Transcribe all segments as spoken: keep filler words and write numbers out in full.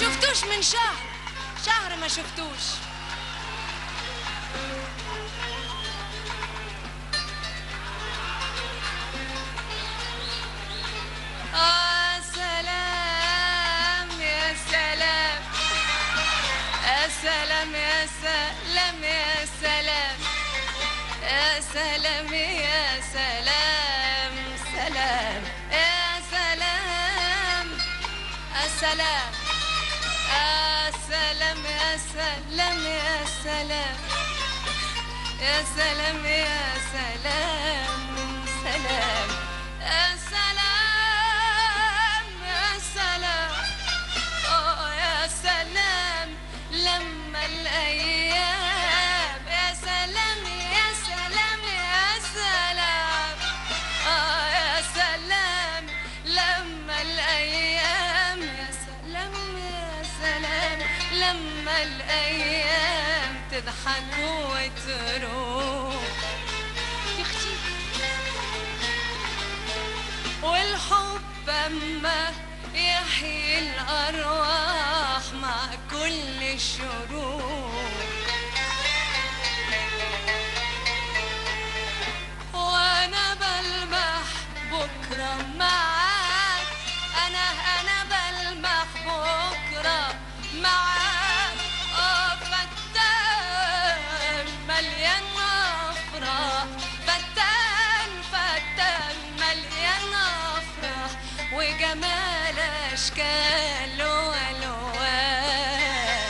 شفتوش من شهر شهر ما شفتوش. آه سلام يا سلام يا سلام يا سلام يا سلام يا سلام يا سلام سلام يا سلام يا سلام يا سلام يا سلام يا سلام يا سلام يا سلام سلام يا سلام يا سلام اه يا سلام لما الايام يا سلام يا سلام يا سلام اه يا سلام لما الايام يا سلام يا سلام لما الايام تضحك وتروح يا اختي والحب اما يحيي الارواح مع كل الشروق وانا بلمح بكره معاك انا انا بلمح بكره معاك اه فتان مليان افراح فتان فتان مليان افراح وجمال اشكال والوان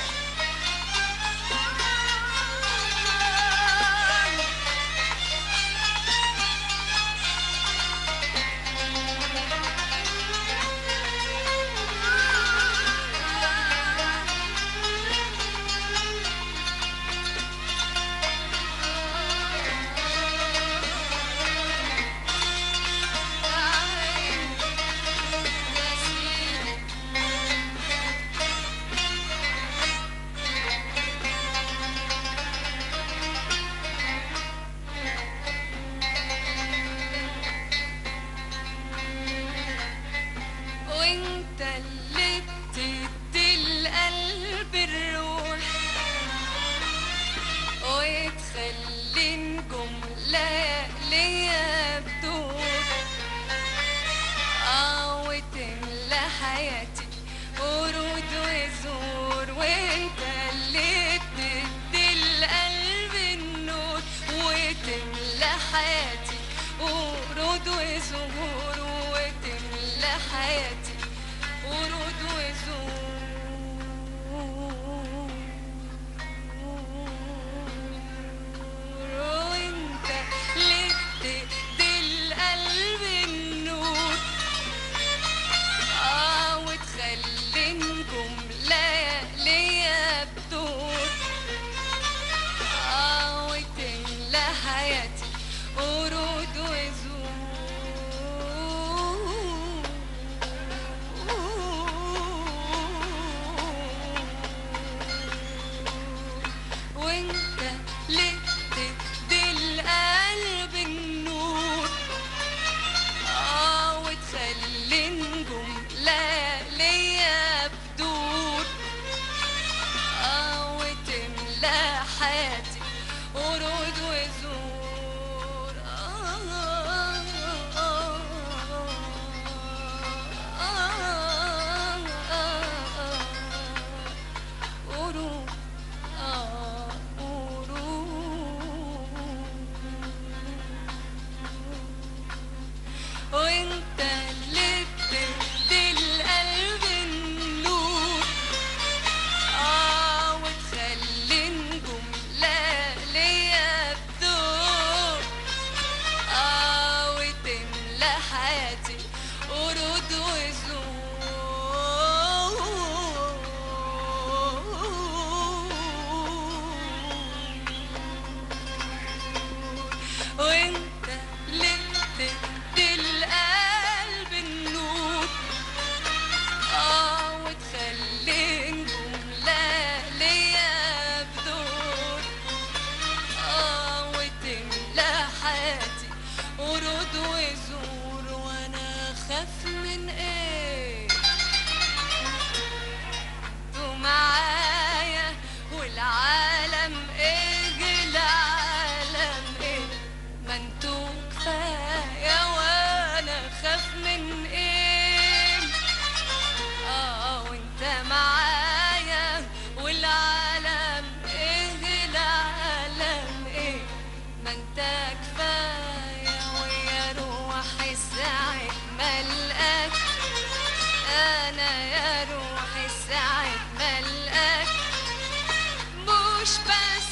وانت اللي بتدي القلب الروح وتخلي نجوم لياليا بدور اه وتملى حياتي ورود وزور وانت اللي بتدي القلب النور وتملى حياتي ورود وزهور وتملى حياتي ورود وزهور وانت اللي بتدي القلب النور اه وتخلي نجوم لياليا بدور اه وتملى حياتي ورود وزهور وانت اللي بتدي القلب النور اه وتخلي نجوم لياليا بدور اه وتملى حياتي ورود وزهور آه آه آه آه ورود آه ورود وانت اللي بتدي القلب النور اه وتخلي نجوم لياليا بدور اه وتملى حياتي ورود وزهور وانت اللي بتدي القلب النور اه وتخلي نجوم لياليا بدور اه وتملى حياتي ورود وزهور وانا خاف من ايه ساعة ما القاك مش بس